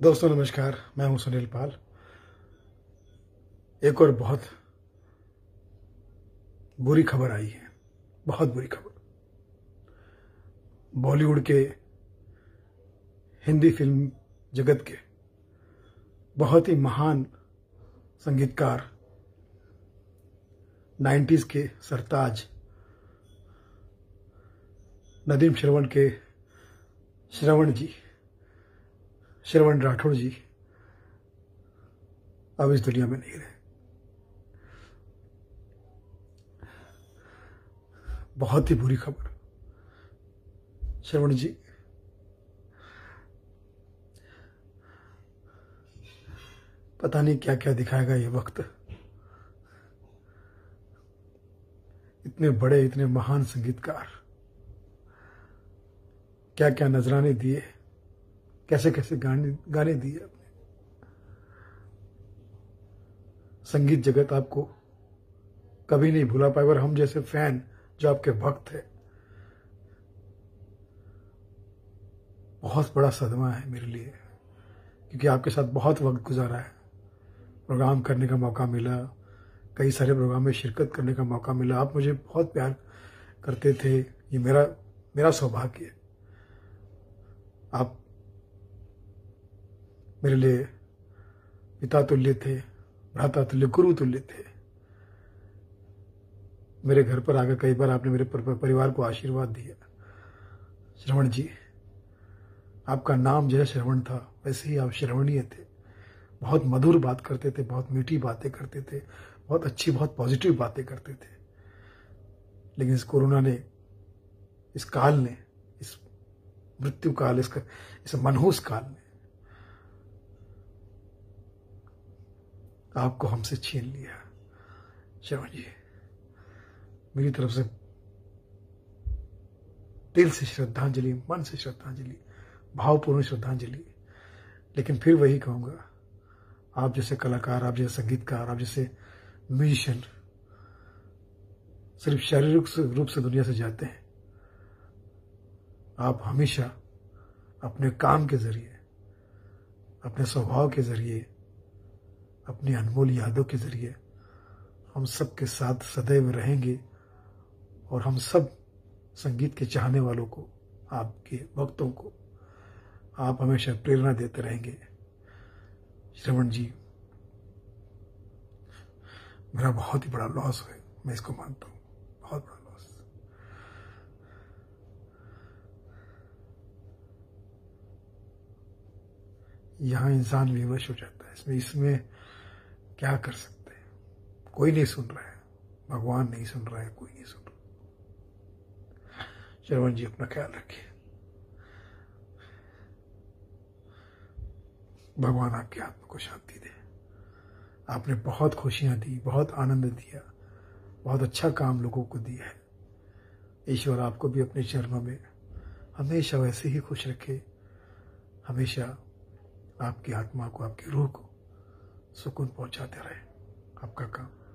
दोस्तों नमस्कार, मैं हूं सुनील पाल। एक और बहुत बुरी खबर आई है, बहुत बुरी खबर। बॉलीवुड के, हिंदी फिल्म जगत के बहुत ही महान संगीतकार, 90s के सरताज नदीम श्रवण के श्रवण राठौड़ जी अब इस दुनिया में नहीं रहे। बहुत ही बुरी खबर। श्रवण जी पता नहीं क्या क्या दिखाएगा ये वक्त। इतने बड़े, इतने महान संगीतकार, क्या क्या नजराने दिए, कैसे कैसे गाने दिए अपने। संगीत जगत आपको कभी नहीं भुला पाए, और हम जैसे फैन जो आपके भक्त है, बहुत बड़ा सदमा है मेरे लिए, क्योंकि आपके साथ बहुत वक्त गुजारा है। प्रोग्राम करने का मौका मिला, कई सारे प्रोग्राम में शिरकत करने का मौका मिला। आप मुझे बहुत प्यार करते थे, ये मेरा सौभाग्य है। आप मेरे लिए पिता तुल्य थे, भ्राता तुल्य, गुरु तुल्य थे। मेरे घर पर आकर कई बार आपने मेरे परिवार को आशीर्वाद दिया। श्रवण जी, आपका नाम जैसे श्रवण था वैसे ही आप श्रवणीय थे। बहुत मधुर बात करते थे, बहुत मीठी बातें करते थे, बहुत अच्छी, बहुत पॉजिटिव बातें करते थे। लेकिन इस कोरोना ने, इस काल ने, इस मृत्यु काल, इस मनहूस काल ने आपको हमसे छीन लिया। श्रवण जी, मेरी तरफ से दिल से श्रद्धांजलि, मन से श्रद्धांजलि, भावपूर्ण श्रद्धांजलि। लेकिन फिर वही कहूंगा, आप जैसे कलाकार, आप जैसे संगीतकार, आप जैसे म्यूजिशियन सिर्फ शारीरिक रूप से दुनिया से जाते हैं। आप हमेशा अपने काम के जरिए, अपने स्वभाव के जरिए, अपनी अनमोल यादों के जरिए हम सबके साथ सदैव रहेंगे, और हम सब संगीत के चाहने वालों को, आपके भक्तों को आप हमेशा प्रेरणा देते रहेंगे। श्रवण जी, मेरा बहुत ही बड़ा लॉस है, मैं इसको मानता हूं, बहुत बड़ा लॉस। यहां इंसान विवश हो जाता है। इसमें क्या कर सकते हैं? कोई नहीं सुन रहा है, भगवान नहीं सुन रहा है, कोई नहीं सुन रहा। श्रवण जी, अपना ख्याल रखिए। भगवान आपकी आत्मा को शांति दे। आपने बहुत खुशियां दी, बहुत आनंद दिया, बहुत अच्छा काम लोगों को दिया है। ईश्वर आपको भी अपने चरणों में हमेशा वैसे ही खुश रखे, हमेशा आपकी आत्मा को, आपकी रूह को सुकून पहुंचाते रहे। आपका काम